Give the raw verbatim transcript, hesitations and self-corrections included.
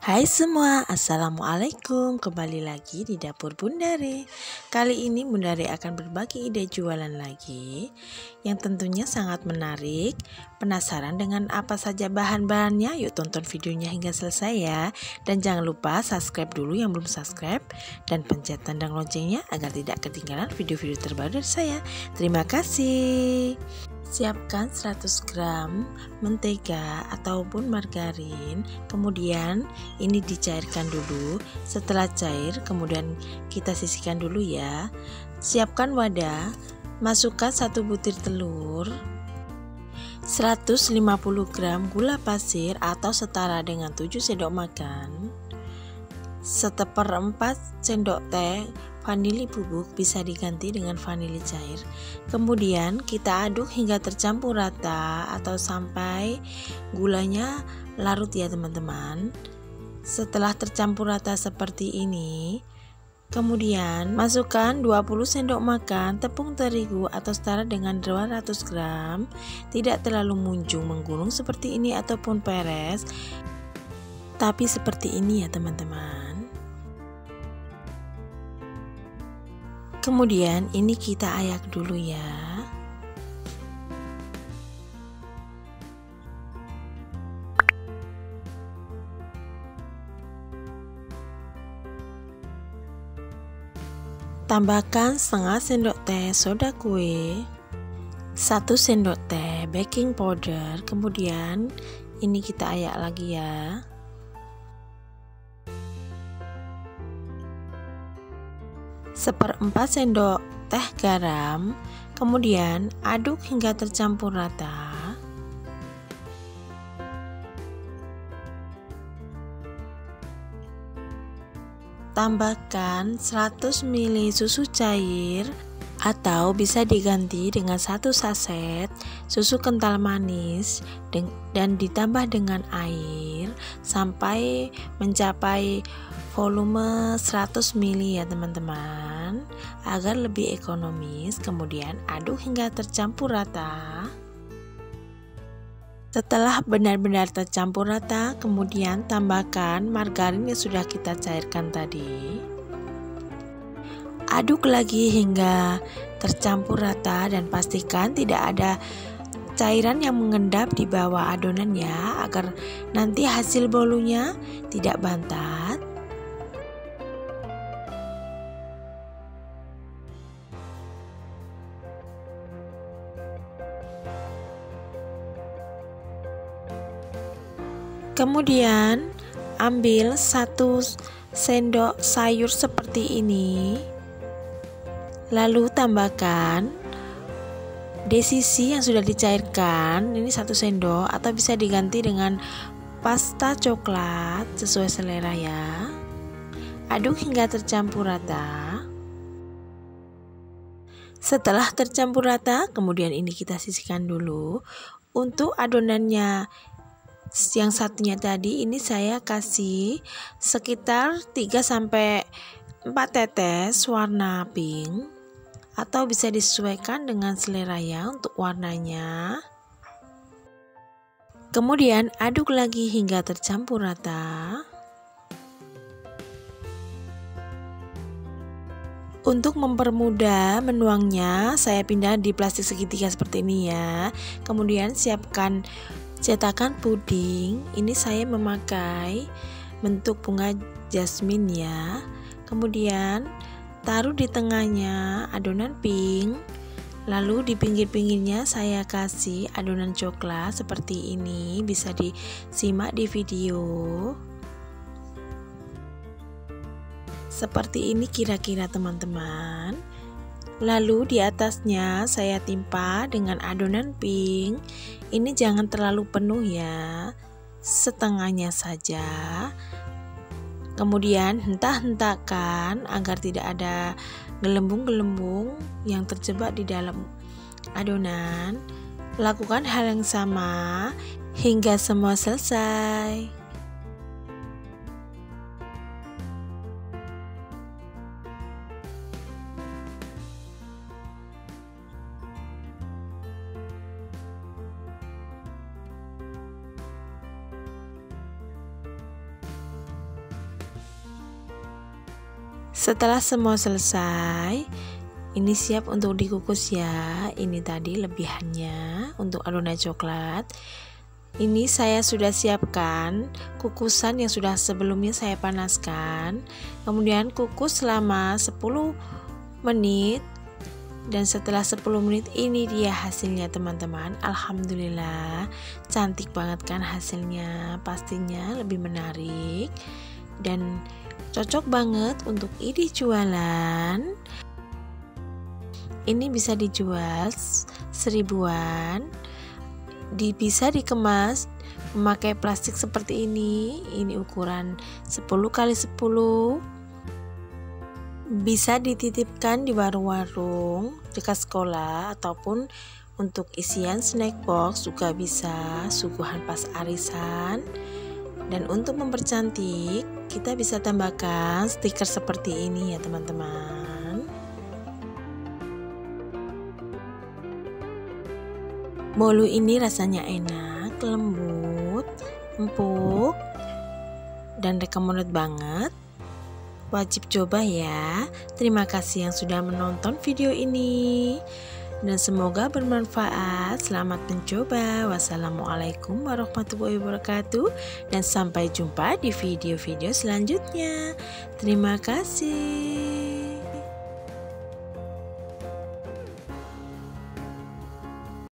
Hai semua, Assalamualaikum. Kembali lagi di dapur Bundare. Kali ini Bundare akan berbagi ide jualan lagi yang tentunya sangat menarik. Penasaran dengan apa saja bahan-bahannya? Yuk tonton videonya hingga selesai ya. Dan jangan lupa subscribe dulu yang belum subscribe dan pencet tanda loncengnya agar tidak ketinggalan video-video terbaru dari saya. Terima kasih. Siapkan seratus gram mentega ataupun margarin, kemudian ini dicairkan dulu. Setelah cair, kemudian kita sisihkan dulu ya. Siapkan wadah, masukkan satu butir telur, seratus lima puluh gram gula pasir atau setara dengan tujuh sendok makan, seperempat sendok teh vanili bubuk, bisa diganti dengan vanili cair. Kemudian kita aduk hingga tercampur rata atau sampai gulanya larut ya teman-teman. Setelah tercampur rata seperti ini, kemudian masukkan dua puluh sendok makan tepung terigu atau setara dengan dua ratus gram. Tidak terlalu munjung menggulung seperti ini ataupun peres, tapi seperti ini ya teman-teman. Kemudian ini kita ayak dulu ya. Tambahkan setengah sendok teh soda kue, satu sendok teh baking powder, kemudian ini kita ayak lagi ya. Seperempat sendok teh garam, kemudian aduk hingga tercampur rata. Tambahkan seratus mililiter susu cair atau bisa diganti dengan satu saset susu kental manis dan ditambah dengan air sampai mencapai volume seratus mililiter ya teman-teman, agar lebih ekonomis. Kemudian aduk hingga tercampur rata. Setelah benar-benar tercampur rata, kemudian tambahkan margarin yang sudah kita cairkan tadi. Aduk lagi hingga tercampur rata dan pastikan tidak ada cairan yang mengendap di bawah adonannya agar nanti hasil bolunya tidak bantat. Kemudian ambil satu sendok sayur seperti ini, lalu tambahkan desisi yang sudah dicairkan, ini satu sendok atau bisa diganti dengan pasta coklat sesuai selera ya. Aduk hingga tercampur rata. Setelah tercampur rata, kemudian ini kita sisihkan dulu. Untuk adonannya yang satunya tadi, ini saya kasih sekitar tiga sampai empat tetes warna pink atau bisa disesuaikan dengan selera ya untuk warnanya. Kemudian aduk lagi hingga tercampur rata. Untuk mempermudah menuangnya, saya pindah di plastik segitiga seperti ini ya. Kemudian siapkan cetakan puding. Ini saya memakai bentuk bunga jasmine ya. Kemudian taruh di tengahnya adonan pink, lalu di pinggir-pinggirnya saya kasih adonan coklat seperti ini. Bisa disimak di video. Seperti ini kira-kira teman-teman. Lalu di atasnya saya timpa dengan adonan pink. Ini jangan terlalu penuh ya, setengahnya saja. Kemudian hentak-hentakkan agar tidak ada gelembung-gelembung yang terjebak di dalam adonan. Lakukan hal yang sama hingga semua selesai. Setelah semua selesai, ini siap untuk dikukus ya. Ini tadi lebihannya untuk adonan coklat. Ini saya sudah siapkan kukusan yang sudah sebelumnya saya panaskan. Kemudian kukus selama sepuluh menit. Dan setelah sepuluh menit ini dia hasilnya teman-teman. Alhamdulillah, cantik banget kan hasilnya. Pastinya lebih menarik dan cocok banget untuk ide jualan. Ini bisa dijual seribuan. Di, bisa dikemas memakai plastik seperti ini. Ini ukuran sepuluh kali sepuluh. Bisa dititipkan di warung-warung dekat sekolah ataupun untuk isian snack box juga bisa, suguhan pas arisan. Dan untuk mempercantik, kita bisa tambahkan stiker seperti ini ya teman-teman. Bolu ini rasanya enak, lembut, empuk, dan recommended banget. Wajib coba ya. Terima kasih yang sudah menonton video ini. Dan semoga bermanfaat. Selamat mencoba. Wassalamualaikum warahmatullahi wabarakatuh. Dan sampai jumpa di video-video selanjutnya. Terima kasih.